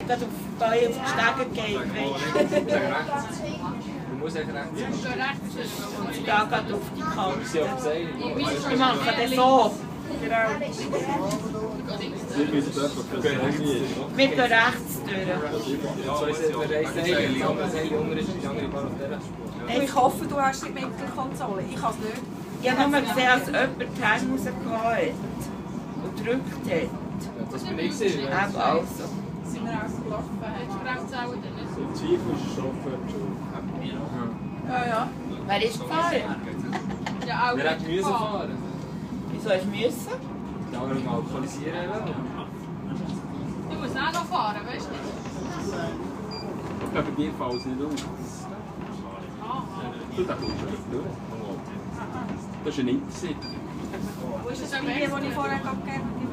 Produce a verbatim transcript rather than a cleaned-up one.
Gerade auf die Beine auf die Stege geht, weißt du. Du musst echt rechts sein. Und ich gehe gerade auf die Kante. Wir sind auf der Seite. Ich mache das so. Genau. Wir müssen einfach das Handy. Wir gehen rechts durch. Zwei sind wir rechts Seite, das andere Seite unten ist die andere Bar auf dieser Spur. Ich hoffe, du hast nicht Mittelkonsole. Ich kann es nicht. Ich habe nur gesehen, als jemand die Hände rausgehauen hat und gedrückt hat. Das bin ich gesehen. Eben also. Sind wir auch gelaufen? Hast du auch nicht? Der Zweifel ist Stoffen schon. Ja, ja. Wer ist gefahren? Ja, auch Wir hätten müssen fahren. Wieso hast du müssen? Ja, aber mal alkoholisieren wollen. Du musst auch noch fahren, weißt du? Ich glaube, bei dir fällt es nicht auf. Du, da kommst du nicht durch. Das ist ein Intercity. Wo ist das Video, das ich vorher abgegeben habe?